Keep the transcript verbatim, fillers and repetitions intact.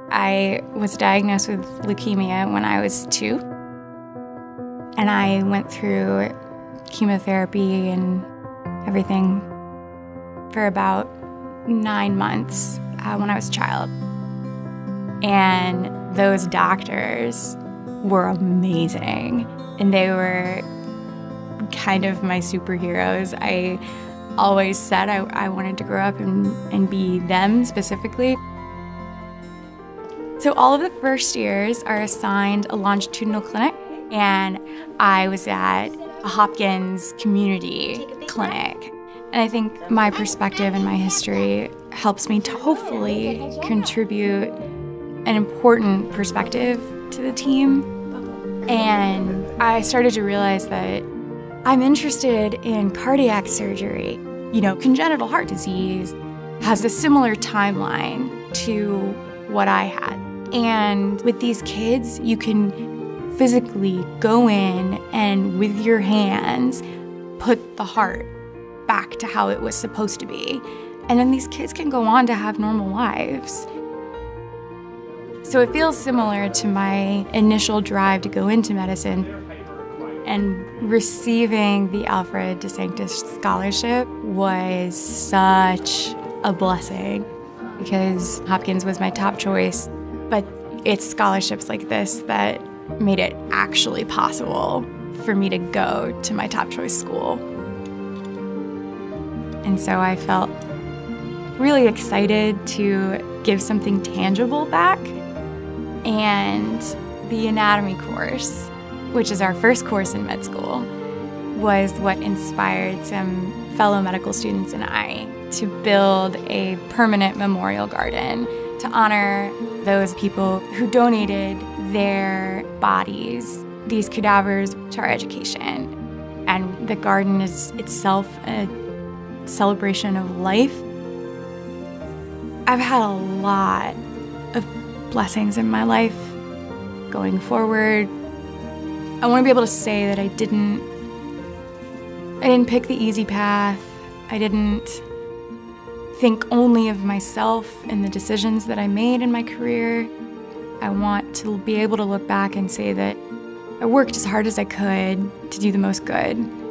I was diagnosed with leukemia when I was two, and I went through chemotherapy and everything for about nine months uh, when I was a child. And those doctors were amazing, and they were kind of my superheroes. I always said I, I wanted to grow up and, and be them specifically. So all of the first years are assigned a longitudinal clinic, and I was at a Hopkins community clinic. And I think my perspective and my history helps me to hopefully contribute an important perspective to the team. And I started to realize that I'm interested in cardiac surgery. You know, congenital heart disease has a similar timeline to what I had. And with these kids, you can physically go in and with your hands put the heart back to how it was supposed to be. And then these kids can go on to have normal lives. So it feels similar to my initial drive to go into medicine, and receiving the Alfred DeSanctis scholarship was such a blessing because Hopkins was my top choice. But it's scholarships like this that made it actually possible for me to go to my top choice school. And so I felt really excited to give something tangible back. And the anatomy course, which is our first course in med school, was what inspired some fellow medical students and I to build a permanent memorial garden to honor those people who donated their bodies, these cadavers, to our education. And the garden is itself a celebration of life. I've had a lot of blessings in my life going forward. I want to be able to say that I didn't I didn't pick the easy path. I didn't think only of myself and the decisions that I made in my career. I want to be able to look back and say that I worked as hard as I could to do the most good.